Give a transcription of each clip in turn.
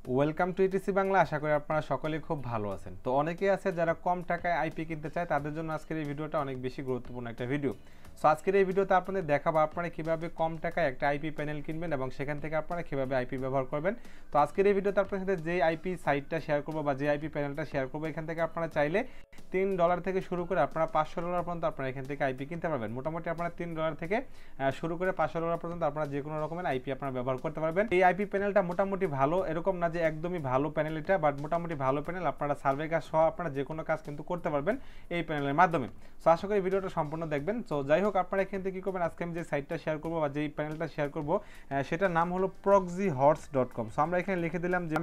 Welcome to ETC Bangla. আশা করি আপনারা সকলেই খুব ভালো আছেন। তো অনেকেই আছে যারা কম টাকায় আইপি কিনতে চায়, তাদের জন্য আজকের এই ভিডিওটা অনেক বেশি গুরুত্বপূর্ণ একটা ভিডিও। সো আজকের এই ভিডিওতে আপনাদের দেখাবো আপনারা কিভাবে কম টাকায় একটা আইপি প্যানেল কিনবেন এবং সেখান থেকে আপনারা কিভাবে আইপি ব্যবহার করবেন। তো আজকের এই ভিডিওতে আপনার সাথে যে আইপি সাইটটা শেয়ার করবো বা যে আইপি প্যানেলটা শেয়ার করবো, এখান থেকে আপনারা চাইলে $3 থেকে শুরু করে আপনারা $500 পর্যন্ত আপনারা এখান থেকে আইপি কিনতে পারবেন। মোটামুটি আপনারা $3 থেকে শুরু করে $500 পর্যন্ত আপনারা যে কোনো রকমের আইপি আপনারা ব্যবহার করতে পারবেন। এই আইপি প্যানেলটা মোটামুটি ভালো, এরকম না যে একদমই ভালো প্যানেল এটা, বাট মোটামুটি ভালো প্যানেল। আপনারা সার্ভে কাজ সহ আপনারা যে কোনো কাজ কিন্তু করতে পারবেন এই প্যানেলের মাধ্যমে। সো আশা করি ভিডিওটা সম্পূর্ণ দেখবেন। সো যাই হোক, আপনারা এখান থেকে কি করবেন, আজকে আমি যে সাইটটা শেয়ার করবো বা যেই প্যানেলটা শেয়ার করবো সেটার নাম হলো proxyhorse.com। সো আমরা এখানে লিখে দিলাম যে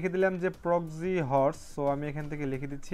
proxyhorse। সো আমি এখান থেকে লিখে দিচ্ছি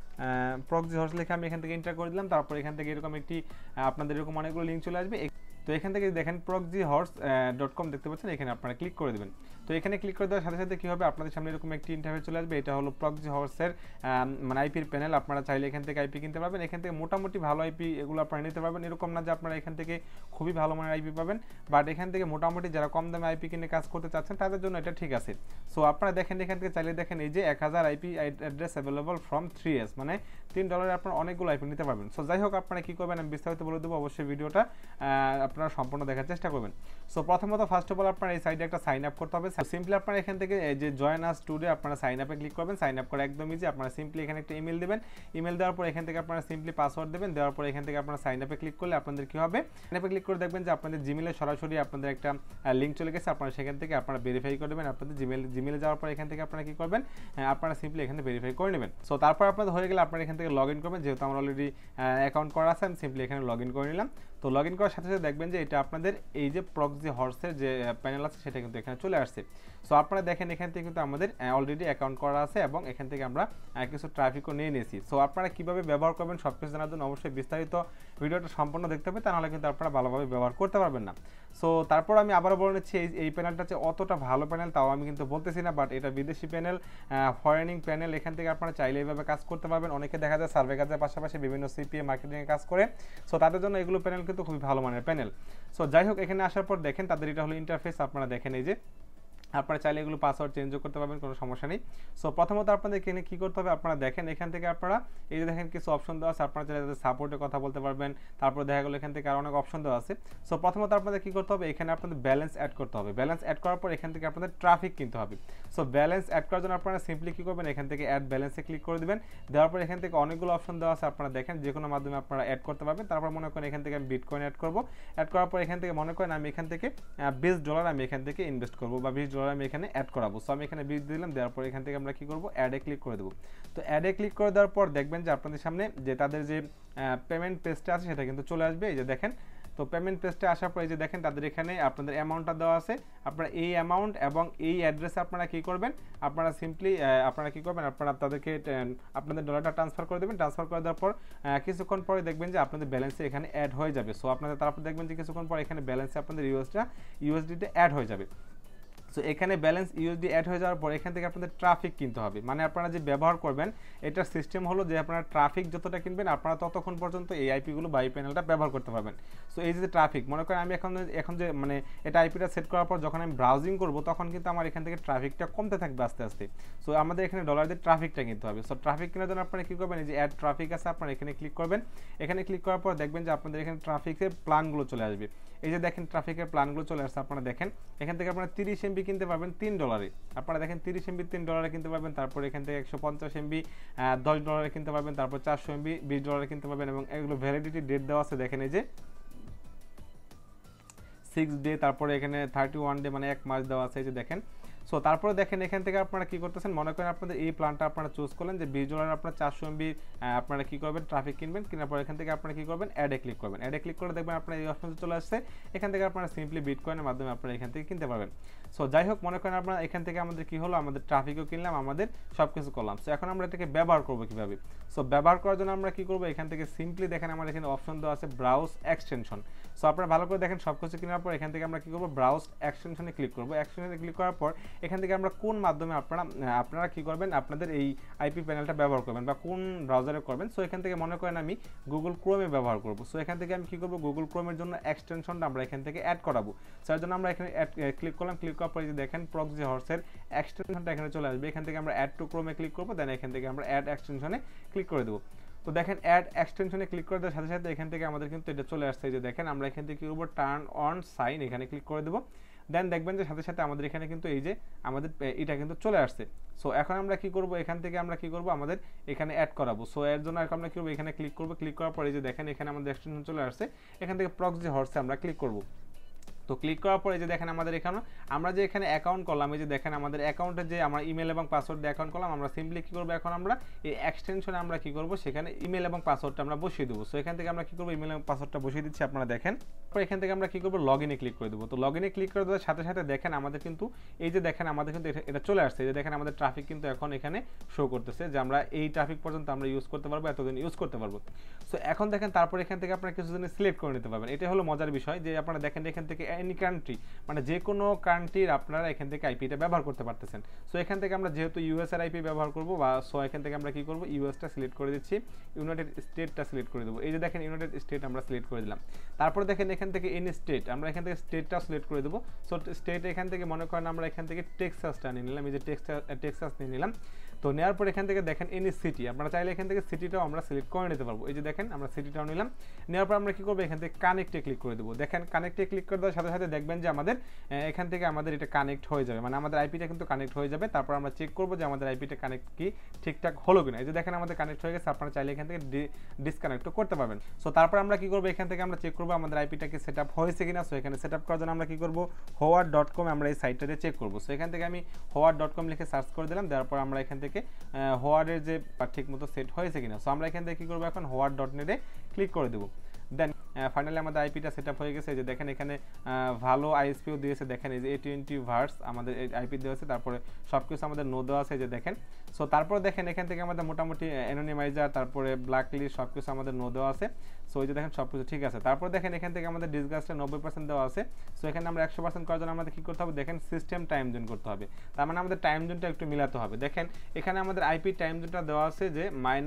proxyhorse লিখে আমি এখান থেকে এন্টার করে দিলাম। তারপর এখান থেকে এরকম একটি আপনাদের এরকম অনেকগুলো লিঙ্ক চলে আসবে। তো এখান থেকে দেখেন proxyhorse.com দেখতে পাচ্ছেন, এখানে আপনারা ক্লিক করে দেবেন। তো এখানে ক্লিক করে দেওয়ার সাথে সাথে কি হবে, আপনাদের সামনে এরকম একটি ইন্টারফেস চলে আসবে। এটা হলো proxyhorse-এর মানে আইপির প্যানেল। আপনারা চাইলে এখান থেকে আইপি কিনতে পারবেন। এখান থেকে মোটামুটি ভালো আইপি এগুলো আপনারা নিতে পারবেন। এরকম না যে আপনারা এখান থেকে খুবই ভালো মানের আইপি পাবেন, বাট এখান থেকে মোটামুটি যারা কম দামে আইপি কিনে কাজ করতে চাচ্ছেন তাদের জন্য এটা ঠিক আছে। সো আপনারা দেখেন এখান থেকে চাইলে দেখেন এই যে 1000 IP address available from 3S, মানে $3 আপনারা অনেকগুলো আইপি নিতে পারবেন। সো যাই হোক, আপনারা কি করবেন আমি বিস্তারিত বলে দেবো, অবশ্যই ভিডিওটা আপনারা সম্পূর্ণ দেখার চেষ্টা করবেন। সো প্রথমত ফার্স্ট অফ অল আপনারা এই সাইটে একটা সাইন আপ করতে হবে। সিম্পলি আপনারা এখান থেকে যে জয়েন আস টুডে আপনারা সাইন আপে ক্লিক করবেন। সাইন আপ করে একদম ইজি। আপনারা সিম্পলি এখানে একটা ইমেল দেবেন। ইমেল দেওয়ার পর এখান থেকে আপনারা সিম্পলি পাসওয়ার্ড দেবেন। দেওয়ার পর এখান থেকে আপনারা সাইন আপে ক্লিক করলে আপনাদের কি হবে, সাইন আপে ক্লিক করে দেখবেন যে আপনাদের জিমেলে সরাসরি আপনাদের একটা লিঙ্ক চলে গেছে। আপনারা সেখান থেকে আপনারা ভেরিফাই করে দেবেন। আপনাদের জিমেলে যাওয়ার পর এখান থেকে আপনারা কি করবেন, আপনারা সিম্পলি এখানে ভেরিফাই করে নেবেন। সো তারপর আপনাদের হয়ে গেলে আপনারা এখান থেকে লগ ইন করবেন। যেহেতু আমার অলরেডি অ্যাকাউন্ট করা আছে, আমি সিম্পলি এখানে লগ ইন করে নিলাম। তো লগ ইন করার সাথে সাথে দেখবেন যে এটা আপনাদের এই যে proxyhorse-এর যে প্যানেল আছে সেটা কিন্তু এখানে চলে আসছে। সো আপনারা দেখেন এখান থেকে কিন্তু আমাদের অলরেডি অ্যাকাউন্ট করা আছে এবং এখান থেকে আমরা কিছু ট্রাফিকও নিয়ে নিয়েছি। সো আপনারা কীভাবে ব্যবহার করবেন সব কিছু জানার জন্য অবশ্যই বিস্তারিত ভিডিওটা সম্পূর্ণ দেখতে হবে, তাহলে কিন্তু আপনারা ভালোভাবে ব্যবহার করতে পারবেন না। সো তারপর আমি আবারও বলে নিচ্ছি, এই প্যানেলটা হচ্ছে অতটা ভালো প্যানেল তাও আমি কিন্তু বলতেছি না, বাট এটা বিদেশি প্যানেল, ফরেনিং প্যানেল। এখান থেকে আপনারা চাইলে এইভাবে কাজ করতে পারবেন। অনেকে দেখা যায় সার্ভে কাজের পাশাপাশি বিভিন্ন সিপিএ মার্কেটিংয়ে কাজ করে। সো তাদের জন্য এগুলো প্যানেল কিন্তু খুবই ভালো মানের প্যানেল। সো যাই হোক, এখানে আসার পর দেখেন তাদের এটা হলো ইন্টারফেস। আপনারা দেখেন এই যে আপনারা চাইলে এগুলো পাসওয়ার্ড চেঞ্জও করতে পারবেন, কোনো সমস্যা নেই। সো প্রথমত আপনাদের এখানে কী করতে হবে, আপনারা দেখেন এখান থেকে আপনারা এই যে দেখেন কিছু অপশন দেওয়া আছে। আপনারা চাইলে সাপোর্টে কথা বলতে পারবেন। তারপর দেখা গেলো এখান থেকে আরও অনেক অপশন দেওয়া আছে। সো প্রথমত আপনাদের কী করতে হবে, এখানে আপনাদের ব্যালেন্স অ্যাড করতে হবে। ব্যালেন্স অ্যাড করার পর এখান থেকে আপনাদের ট্রাফিক কিনতে হবে। সো ব্যালেন্স অ্যাড করার জন্য আপনারা সিম্পলি কী করবেন, এখান থেকে অ্যাড ব্যালেন্সে ক্লিক করে দেবেন। দেওয়ার পর এখান থেকে অনেকগুলো অপশন দেওয়া আছে। আপনারা দেখেন যে কোনো মাধ্যমে আপনারা অ্যাড করতে পারবেন। তারপর মনে করেন এখান থেকে আমি বিটকয়েন অ্যাড করবো। অ্যাড করার পর এখান থেকে মনে করেন আমি এখান থেকে $20 আমি এখান থেকে ইনভেস্ট করবো বা $20 আমি এখানে অ্যাড করাবো। সো আমি এখানে বিট দিলাম। দেওয়ার পর এখান থেকে আমরা কি করবো, অ্যাডে ক্লিক করে দেবো। তো অ্যাডে ক্লিক করে দেওয়ার পর দেখবেন যে আপনাদের সামনে যে তাদের যে পেমেন্ট পেজটা আছে সেটা কিন্তু চলে আসবে। এই যে দেখেন, তো পেমেন্ট পেজটা আসার পর এই যে দেখেন তাদের এখানে আপনাদের অ্যামাউন্টটা দেওয়া আছে। আপনারা এই অ্যামাউন্ট এবং এই অ্যাড্রেসে আপনারা কী করবেন, আপনারা সিম্পলি আপনারা কী করবেন, আপনারা তাদেরকে আপনাদের ডলারটা ট্রান্সফার করে দেবেন। ট্রান্সফার করে দেওয়ার পর কিছুক্ষণ পরে দেখবেন যে আপনাদের ব্যালেন্সে এখানে অ্যাড হয়ে যাবে। সো আপনাদের তারপর দেখবেন যে কিছুক্ষণ পর এখানে ব্যালেন্সে আপনাদের ইউএসডিতে অ্যাড হয়ে যাবে। সো এখানে ব্যালেন্স ইউএসডি অ্যাড হয়ে যাওয়ার পর এখান থেকে আপনাদের ট্রাফিক কিনতে হবে। মানে আপনারা যে ব্যবহার করবেন এটার সিস্টেম হলো যে আপনারা ট্রাফিক যতটা কিনবেন আপনারা ততক্ষণ পর্যন্ত এই আইপিগুলো বা এই প্যানেলটা ব্যবহার করতে পারবেন। সো এই যে ট্রাফিক, মনে করেন আমি এখন যে মানে এটা আইপিটা সেট করার পর যখন আমি ব্রাউজিং করব তখন কিন্তু আমার এখান থেকে ট্রাফিকটা কমতে থাকবে আস্তে আস্তে। সো আমাদের এখানে ডলার দিয়ে ট্রাফিকটা কিনতে হবে। সো ট্রাফিক কেনার জন্য আপনারা কী করবেন, এই যে অ্যাড ট্রাফিক আছে আপনারা এখানে ক্লিক করবেন। এখানে ক্লিক করার পর দেখবেন যে আপনাদের এখানে ট্রাফিকের প্ল্যানগুলো চলে আসবে। এই যে দেখেন ট্রাফিকের প্ল্যানগুলো চলে আসছে। আপনারা দেখেন এখান থেকে আপনারা 30 MB কিনতে পারবেন $3। আপনারা দেখেন 30 MB $3 কিনতে পারবেন। তারপর এখান থেকে 150 MB $10 কিনতে পারবেন। তারপর 400 MB $20 কিনতে পারবেন। এবং এগুলো ভ্যালিডিটি ডেট দেওয়া আছে দেখেন এই যে 6 ডে, তারপরে এখানে 31 ডে মানে 1 মাস দেওয়া আছে। এই যে দেখেন। সো তারপরে দেখেন এখান থেকে আপনারা কী করতেছেন, মনে করেন আপনাদের এই প্ল্যানটা আপনারা চুজ করলেন যে $20 আপনার 400 MB আপনারা কী করবেন, ট্রাফিক কিনবেন। কেনার পর এখান থেকে আপনারা কী করবেন, অ্যাডে ক্লিক করবেন। অ্যাডে ক্লিক করে দেখবেন আপনার এই অপশন চলে আসছে। এখান থেকে আপনারা সিম্পলি বিটকয়েনের মাধ্যমে আপনারা এখান থেকে কিনতে পারবেন। সো যাই হোক, মনে করেন আপনারা এখান থেকে আমাদের কী হলো, আমাদের ট্রাফিকও কিনলাম, আমাদের সব কিছু করলাম। সো এখন আমরা এটাকে ব্যবহার করবো কীভাবে। সো ব্যবহার করার জন্য আমরা কী করবো, এখান থেকে সিম্পলি দেখেন আমার এখানে অপশন দেওয়া আছে ব্রাউজ এক্সটেনশন। সো আপনারা ভালো করে দেখেন সব কিছু কেনার পর এখান থেকে আমরা কী করবো, ব্রাউজ এক্সটেনশনে ক্লিক করবো। এক্সটেনশনে ক্লিক করার পর এখান থেকে আমরা কোন মাধ্যমে আপনারা কী করবেন, আপনাদের এই আইপি প্যানেলটা ব্যবহার করবেন বা কোন ব্রাউজারে করবেন। সো এখান থেকে মনে করেন আমি গুগল ক্রোমে ব্যবহার করবো। সো এখান থেকে আমি কী করবো, গুগল ক্রোমের জন্য এক্সটেনশনটা আমরা এখান থেকে অ্যাড করাবো। তার জন্য আমরা এখানে ক্লিক করলাম। ক্লিক করার পরে যে দেখেন প্রক্সি হর্সের এক্সটেনশনটা এখানে চলে আসবে। এখান থেকে আমরা অ্যাড টু ক্রোমে ক্লিক করবো, দেন এখান থেকে আমরা অ্যাড এক্সটেনশনে ক্লিক করে দেবো। তো দেখেন অ্যাড এক্সটেনশনে ক্লিক করে দেওয়ার সাথে সাথে এখান থেকে আমাদের কিন্তু এটা চলে আসছে। যে দেখেন আমরা এখান থেকে কি করবো, টার্ন অন সাইন এখানে ক্লিক করে দেবো। দেন দেখবেন যে সাথে সাথে আমাদের এখানে কিন্তু এই যে আমাদের এটা কিন্তু চলে আসছে। সো এখন আমরা কি করব, এখান থেকে আমরা কি করব, আমাদের এখানে অ্যাড করাবো। সো এর জন্য এখন আমরা কি করব, এখানে ক্লিক করব। ক্লিক করার পরে যে দেখেন এখানে আমাদের এক্সটেনশন চলে আসছে। এখান থেকে প্রক্সি হর্সে আমরা ক্লিক করব। তো ক্লিক করার পরে যে দেখেন আমাদের এখানে আমরা যে এখানে অ্যাকাউন্ট করলাম, এই যে দেখেন আমাদের অ্যাকাউন্টে যে আমরা ইমেল এবং পাসওয়ার্ড দিয়ে অ্যাকাউন্ট করলাম, আমরা সিম্পলি কি করব, এখন আমরা এই এক্সটেনশনে আমরা কি করব, সেখানে ইমেল এবং পাসওয়ার্ডটা আমরা বসিয়ে দেবো। সো এখান থেকে আমরা কি করব, ইমেল এবং পাসওয়ার্ডটা বসিয়ে দিচ্ছি, আপনারা দেখেন। তারপর এখান থেকে আমরা কি করব, লগইনে ক্লিক করে দেবো। তো লগইনে ক্লিক করে দেওয়ার সাথে সাথে দেখেন আমাদের কিন্তু এই যে দেখেন আমাদের কিন্তু এটা চলে আসছে। এই যে দেখেন আমাদের ট্রাফিক কিন্তু এখন এখানে শো করতেছে যে আমরা এই ট্রাফিক পর্যন্ত আমরা ইউজ করতে পারবো, এতদিন ইউজ করতে পারবো। সো এখন দেখেন তারপর এখান থেকে আপনারা কিছু দিন সিলেক্ট করে নিতে পারবেন। এটা হলো মজার বিষয় যে আপনারা দেখেন এখান থেকে এনি কান্ট্রি, মানে যে কোনো কান্ট্রির আপনারা এখান থেকে আইপিটা ব্যবহার করতে পারতেছেন। সো এখান থেকে আমরা যেহেতু ইউএস এর আইপি ব্যবহার করবো, বা সো এখান থেকে আমরা কি করবো, ইউএসটা সিলেক্ট করে দিচ্ছি, ইউনাইটেড স্টেটটা সিলেক্ট করে দেবো। এই যে দেখেন ইউনাইটেড স্টেট আমরা সিলেক্ট করে দিলাম। তারপর দেখেন এখান থেকে এনি স্টেট, আমরা এখান থেকে স্টেটটা সিলেক্ট করে দেবো। সো স্টেট এখান থেকে মনে করেন আমরা এখান থেকে টেক্সাসটা নিয়ে নিলাম, এই যে টেক্সাস নিয়ে নিলাম। তো নেওয়ার পর এখান থেকে দেখেন এনি সিটি, আপনারা চাইলে এখান থেকে সিটিটাও আমরা সিলেক্ট করে নিতে পারবো। এই যে দেখেন আমরা সিটিটাও নিলাম। নেওয়ার পর আমরা কি করবো, এখান থেকে কানেক্টে ক্লিক করে দেবো। দেখেন কানেক্টে ক্লিক করে দেওয়ার সাথে সাথে দেখবেন যে আমাদের এখান থেকে আমাদের এটা কানেক্ট হয়ে যাবে, মানে আমাদের আইপিটা কিন্তু কানেক্ট হয়ে যাবে। তারপর আমরা চেক করবো যে আমাদের আইপিটা কানেক্ট কি ঠিকঠাক হলো কিনা। এই যে দেখেন আমাদের কানেক্ট হয়ে গেছে, আপনারা চাইলে এখান থেকে ডিসকানেক্টও করতে পারবেন। সো তারপর আমরা কি করবো, এখান থেকে আমরা চেক করবো আমাদের আইপিটা কি সেট আপ হয়েছে কিনা। সো এখানে সেট আপ করার জন্য আমরা কি করবো, howard.com আমরা এই সাইটটাতে চেক করবো। সো এখান থেকে আমি howard.com লিখে সার্চ করে দিলাম। দেওয়ার পর আমরা এখান থেকে হোয়ার্ডের যে ঠিক মতো সেট হয়েছে কিনা। সো আমরা এখান থেকে কি করবো, এখন howard.net-এ ক্লিক করে দেবো। দেন ফাইনালি আমাদের আইপিটা সেট আপ হয়ে গেছে। যে দেখেন এখানে ভালো আইএসপিও দিয়েছে, দেখেন এই যে A20 ভার্স আমাদের আইপি দেওয়া আছে, তারপরে সব কিছু আমাদের নো দেওয়া আছে, যে দেখেন। সো তারপর দেখেন এখান থেকে আমাদের মোটামুটি অ্যানোনিমাইজার, তারপরে ব্ল্যাক লিস্ট সব কিছু আমাদের নো দেওয়া আছে। সো এই যে দেখেন সব কিছু ঠিক আছে। তারপর দেখেন এখান থেকে আমাদের ডিসগাস্টে 90% দেওয়া আছে। সো এখানে আমরা 100% করার জন্য আমাদের কী করতে হবে, দেখেন সিস্টেম টাইম জোন করতে হবে। তার মানে আমাদের টাইম জোনটা একটু মিলাতে হবে। দেখেন এখানে আমাদের আইপি টাইম জোনটা দেওয়া আছে যে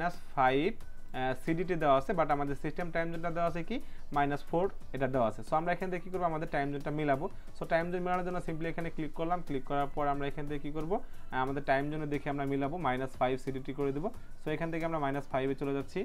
-5 সিডিটি দেওয়া আছে, বাট আমাদের সিস্টেম টাইম জোনটা দেওয়া আছে কি -4 এটা দেওয়া আছে। সো আমরা এখান থেকে কী করবো, আমাদের টাইম জোনটা মিলাবো। সো টাইম জোন মেলানোর জন্য সিম্পলি এখানে ক্লিক করলাম। ক্লিক করার পর আমরা এখান থেকে কী করবো, আমাদের টাইম জোনে দেখে আমরা মিলাবো, -5 সিডিটি করে দেবো। সো এখান থেকে আমরা -5-এ চলে যাচ্ছি।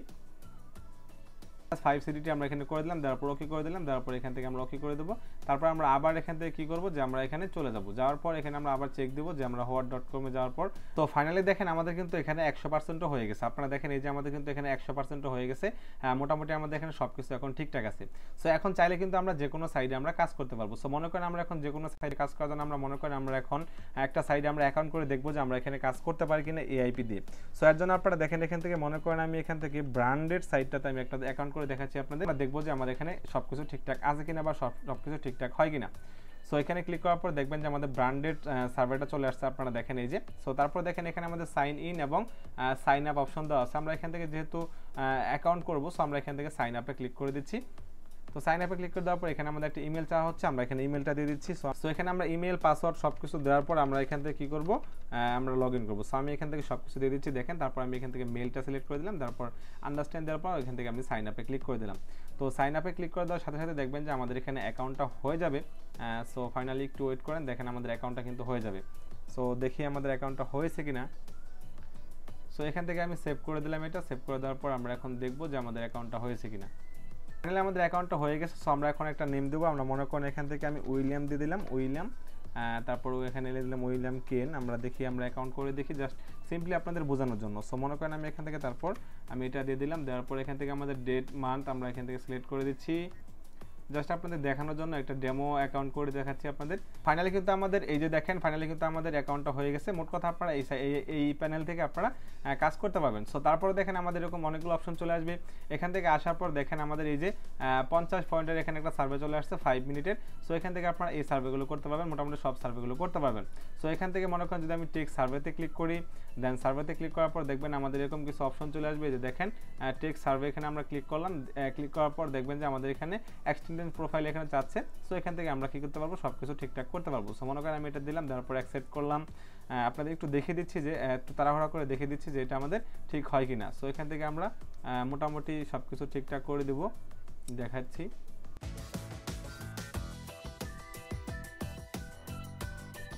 5 সিডিটি আমরা এখানে করে দিলাম, দেওয়ার পর ওকে করে দিলাম। দেওয়ার পর এখান থেকে আমরা ওকে করে দেবো। তারপর আমরা আবার এখান থেকে কি করবো, যে আমরা এখানে চলে যাব। যাওয়ার পর এখানে আমরা আবার চেক দেবো যে আমরা howard.com-এ যাওয়ার পর। তো ফাইনালি দেখেন আমাদের কিন্তু এখানে 100% হয়ে গেছে। আপনারা দেখেন এই যে আমাদের কিন্তু এখানে 100% হয়ে গেছে। মোটামুটি আমাদের এখানে সব কিছু এখন ঠিকঠাক আছে। সো এখন চাইলে কিন্তু আমরা যে কোনো সাইডে আমরা কাজ করতে পারবো। সো মনে করেন আমরা এখন যে কোনো সাইডে কাজ করার জন্য আমরা মনে করেন আমরা এখন একটা সাইডে আমরা অ্যাকাউন্ট করে দেখবো যে আমরা এখানে কাজ করতে পারি কিনা এআইপি দিয়ে। সো এর জন্য আপনারা দেখেন এখান থেকে মনে করেন আমি এখান থেকে ব্র্যান্ডেড সাইটটাতে আমি একটা অ্যাকাউন্ট করে দেখাচ্ছি আপনাদের, দেখবো যে আমার এখানে সবকিছু ঠিকঠাক আছে কিনা বা সবকিছু ঠিকঠাক হয় কিনা। সো এখানে ক্লিক করার পর দেখবেন যে আমাদের ব্র্যান্ডেড সার্ভারটা চলে আসছে, আপনারা দেখেন এই যে। সো তারপর দেখেন এখানে আমাদের সাইন ইন এবং সাইন আপ অপশন দেওয়া আছে। আমরা এখান থেকে যেহেতু অ্যাকাউন্ট করবো, সো আমরা এখান থেকে সাইন আপে ক্লিক করে দিচ্ছি। তো সাইন আপে ক্লিক করে দেওয়ার পর এখানে আমাদের একটা ইমেল চাওয়া হচ্ছে, আমরা এখানে ইমেলটা দিয়ে দিচ্ছি। সো এখানে আমরা ইমেল পাসওয়ার্ড সব কিছু দেওয়ার পর আমরা এখান থেকে কী করবো, আমরা লগ ইন করবো। সো আমি এখান থেকে সব কিছু দিয়ে দিচ্ছি, দেখেন। তারপর আমি এখান থেকে মেলটা সিলেক্ট করে দিলাম, তারপর আন্ডারস্ট্যান্ড দেওয়ার পর এখান থেকে আমি সাইন আপে ক্লিক করে দিলাম। তো সাইন আপে ক্লিক করে দেওয়ার সাথে সাথে দেখবেন যে আমাদের এখানে অ্যাকাউন্টটা হয়ে যাবে। সো ফাইনালি একটু ওয়েট করেন, দেখেন আমাদের অ্যাকাউন্টটা কিন্তু হয়ে যাবে। সো দেখি আমাদের অ্যাকাউন্টটা হয়েছে কিনা। সো এখান থেকে আমি সেভ করে দিলাম, এটা সেভ করে দেওয়ার পর আমরা এখন দেখবো যে আমাদের অ্যাকাউন্টটা হয়েছে কিনা। ফাইনালি আমাদের অ্যাকাউন্টটা হয়ে গেছে। সো আমরা এখন একটা নেম দেবো। আমরা মনে করেন এখান থেকে আমি উইলিয়াম দিয়ে দিলাম, উইলিয়াম। তারপর এখানে দিলাম উইলিয়াম কেন। আমরা দেখি আমরা অ্যাকাউন্ট করে দেখি, জাস্ট সিম্পলি আপনাদের বোঝানোর জন্য। সো মনে করেন আমি এখান থেকে তারপর আমি এটা দিয়ে দিলাম। দেওয়ার পর এখান থেকে আমাদের ডেট মান্থ আমরা এখান থেকে সিলেক্ট করে দিচ্ছি, জাস্ট আপনাদের দেখানোর জন্য একটা ডেমো অ্যাকাউন্ট করে দেখাচ্ছি আপনাদের। ফাইনালি কিন্তু আমাদের এই যে দেখেন ফাইনালি কিন্তু আমাদের অ্যাকাউন্টটা হয়ে গেছে। মোট কথা আপনারা এই প্যানেল থেকে আপনারা কাজ করতে পারবেন। সো তারপরে দেখেন আমাদের এরকম অনেকগুলো অপশন চলে আসবে। এখান থেকে আসার পর দেখেন আমাদের এই যে 50 পয়েন্টের এখানে একটা সার্ভে চলে আসছে 5 মিনিটের। সো এখান থেকে আপনারা এই সার্ভেগুলো করতে পারবেন, মোটামুটি সব সার্ভেগুলো করতে পারবেন। সো এখান থেকে মনে করেন যদি আমি টেক্সট সার্ভেতে ক্লিক করি, দেন সার্ভেতে ক্লিক করার পর দেখবেন আমাদের এরকম কিছু অপশন চলে আসবে। যে দেখেন টেক্সট সার্ভে, এখানে আমরা ক্লিক করলাম। ক্লিক করার পর দেখবেন যে আমাদের এখানে এক্সটেন্ডেড প্রোফাইল এখানে চাচ্ছে। সো এখান থেকে আমরা কি করতে পারবো, সব কিছু ঠিকঠাক করতে পারবো। সো মনে করেন আমি এটা দিলাম, দেওয়ার পর অ্যাকসেপ্ট করলাম। আপনাদের একটু দেখে দিচ্ছি যে একটু তাড়াহুড়া করে দেখে দিচ্ছি যে এটা আমাদের ঠিক হয় কিনা। সো এখান থেকে আমরা মোটামুটি সব কিছু ঠিকঠাক করে দেবো, দেখাচ্ছি।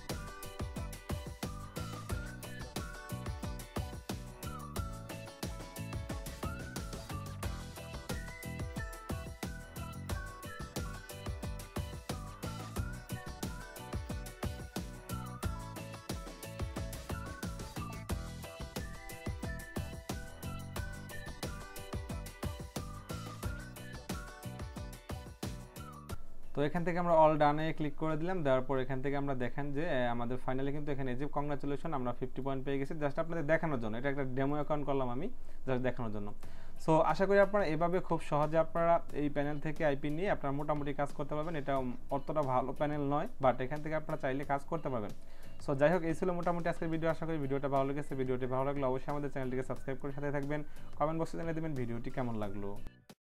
এখান থেকে আমরা অল ডানে ক্লিক করে দিলাম, দেওয়ার পর এখান থেকে আমরা দেখেন যে আমাদের ফাইনালি কিন্তু এখানে যে কংগ্রাচুলেশন আমরা 50 পয়েন্ট পেয়ে গেছি, জাস্ট আপনাদের দেখানোর জন্য। এটা একটা ডেমো অ্যাকাউন্ট করলাম আমি জাস্ট দেখানোর জন্য। সো আশা করি আপনারা এভাবে খুব সহজে আপনারা এই প্যানেল থেকে আইপি নিয়ে আপনারা মোটামুটি কাজ করতে পারবেন। এটা অতটা ভালো প্যানেল নয়, বাট এখান থেকে আপনারা চাইলে কাজ করতে পারবেন। সো যাই হোক, এই ছিল মোটামুটি আজকের ভিডিও। আশা করি ভিডিওটা ভালো লেগেছে। ভিডিওটি ভালো লাগলে অবশ্যই আমাদের চ্যানেলটিকে সাবস্ক্রাইব করে সাথে থাকবেন। কমেন্ট বক্সে জানিয়ে দেবেন ভিডিওটি কেমন লাগলো।